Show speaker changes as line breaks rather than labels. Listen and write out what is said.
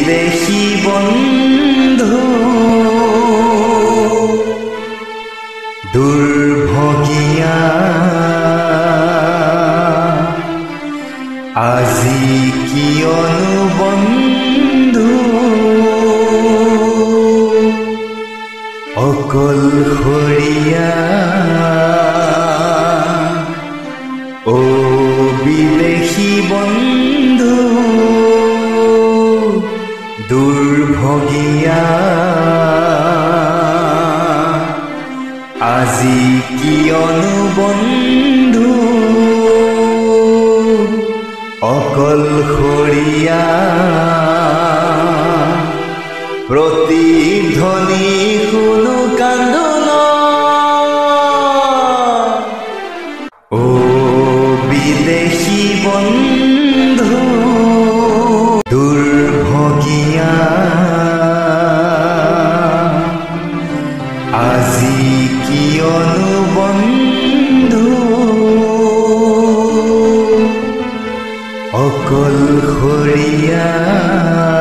বিদেশী বন্ধু দুর্ভগিয়া আজি কিয়নো বন্ধু অকলশৰীয়া ও বিদেশী বন্ধু দুর্ভগিয়া আজি কিয়নো বন্ধু অকলশৰীয়া প্ৰতিধ্বনি শুনো কান্দোন ও বিদেশী বন্ধু দুর্ভগিয়া আজি কিয়নো বন্ধু অকলশৰীয়া।